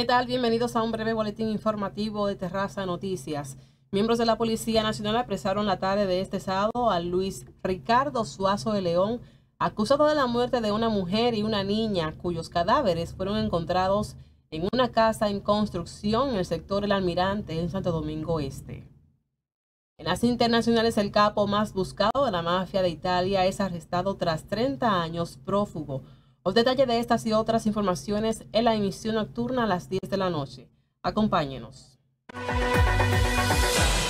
¿Qué tal? Bienvenidos a un breve boletín informativo de Terraza Noticias. Miembros de la Policía Nacional apresaron la tarde de este sábado a Luis Ricardo Suazo de León, acusado de la muerte de una mujer y una niña, cuyos cadáveres fueron encontrados en una casa en construcción en el sector El Almirante, en Santo Domingo Este. En las internacionales, el capo más buscado de la mafia de Italia es arrestado tras 30 años prófugo. Los detalles de estas y otras informaciones en la emisión nocturna a las 10 de la noche. Acompáñenos.